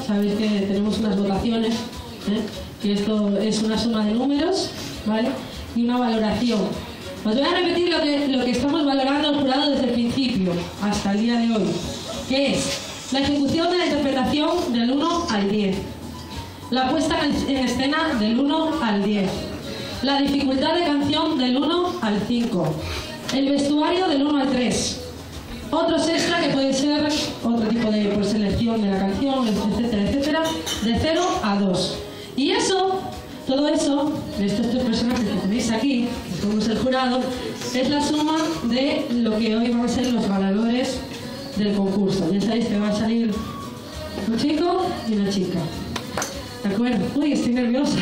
sabéis que tenemos unas votaciones, que esto es una suma de números, ¿vale? Y una valoración. Os voy a repetir lo que estamos valorando el jurado desde el principio hasta el día de hoy, que es la ejecución de la interpretación del 1 al 10, la puesta en escena del 1 al 10, la dificultad de canción del 1 al 5, el vestuario del 1 al 3, otros extra que puede ser otro tipo de selección de la canción, etcétera, etcétera, de 0 a 2. Y eso, todo eso, de estos tres personajes que tenéis aquí, que somos el jurado, es la suma de lo que hoy van a ser los ganadores del concurso. Ya sabéis que va a salir un chico y una chica. ¿De acuerdo? Uy, estoy nerviosa.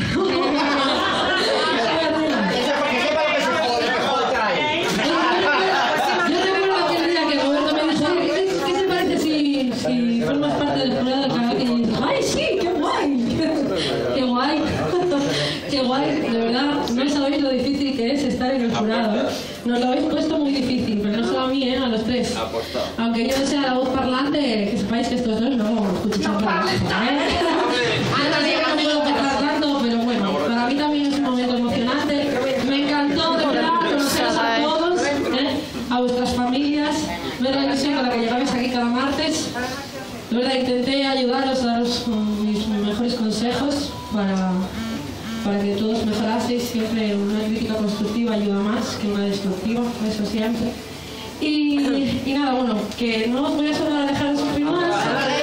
Si formas parte del jurado del karaoke y dices, ¡ay, sí! ¡Qué guay! ¡Qué guay! ¡Qué guay! De verdad, no sabéis lo difícil que es estar en el jurado, ¿eh? Nos lo habéis puesto muy difícil, pero no solo a mí, a los tres. Aunque yo no sea la voz parlante, que sepáis que estos dos no escuchan para eso, no puedo hablar tanto, pero bueno, para mí también es un momento emocionante. Me encantó, de verdad, conoceros a todos, a vuestras familias, ver la ilusión con la que llegabais aquí cada martes. De verdad, intenté ayudaros, a daros mis mejores consejos para que todos mejoraseis. Siempre una crítica constructiva ayuda más que una destructiva, eso siempre. Y nada, bueno, que no os voy a solo dejar de sufrir más.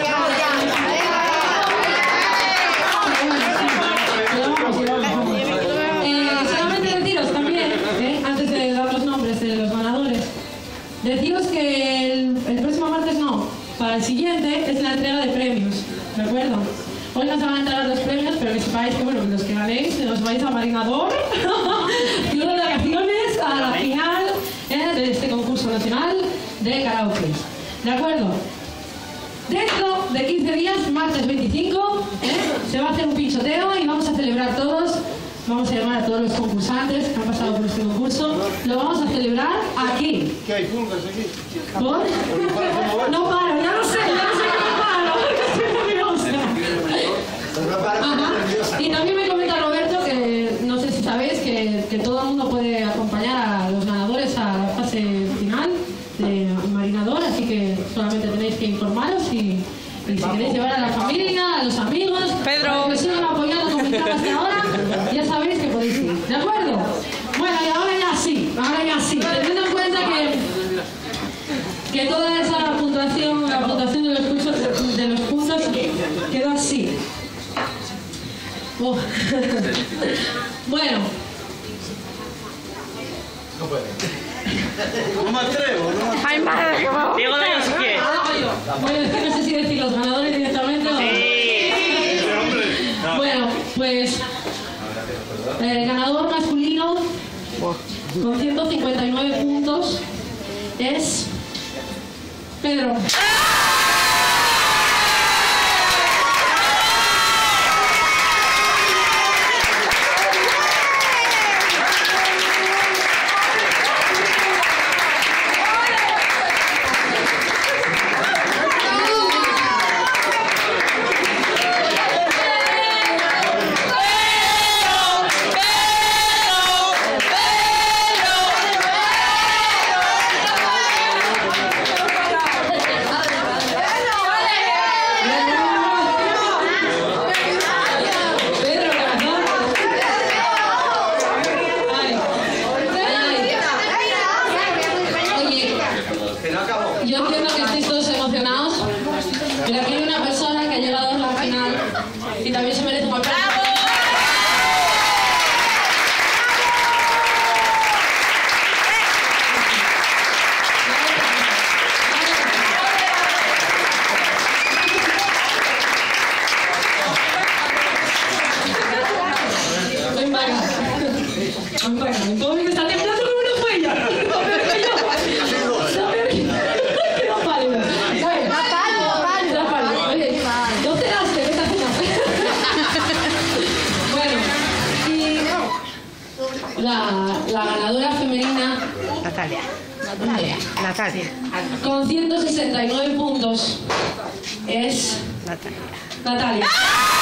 Solamente deciros también, antes de dar los nombres de los ganadores, deciros que el próximo martes no, para el siguiente es la entrega de premios, ¿de acuerdo? Hoy no se van a entregar los premios, pero que sepáis que, bueno, los que ganéis os vais a Marinador y unas vacaciones a la final de este concurso nacional de karaoke, ¿de acuerdo? Dentro de 15 días, martes 25, se va a hacer un pinchoteo y vamos a celebrar todos. Vamos a llamar a todos los concursantes que han pasado por este concurso. Lo vamos a celebrar aquí. ¿Qué hay pulgas aquí? ¿Por? No paro, ya no sé que no paro, porque estoy nerviosa. Ajá. Y también me comenta Roberto que, no sé si sabéis, que todo el mundo puede acompañar a los ganadores a la fase final de Marinador, así que solamente tenéis que informaros y si queréis llevar a la familia, a los amigos, Pedro, que sigan apoyando como están hasta ahora, ya sabéis que podéis ir, ¿de acuerdo? Bueno, y ahora ya sí, teniendo en cuenta que toda esa puntuación, la puntuación de los puntos quedó así. Bueno. No puede. No me atrevo, no. ¡Ay, madre! Diego de no sé qué. Bueno, es que no sé si decir los ganadores directamente o... Sí. Bueno, pues el ganador masculino con 159 puntos es Pedro. Yo entiendo que estéis todos emocionados, pero aquí hay una persona que ha llegado a la final y también se merece un aplauso. Ven para acá. El público está temblando como una huella. La ganadora femenina Natalia. con 169 puntos es Natalia.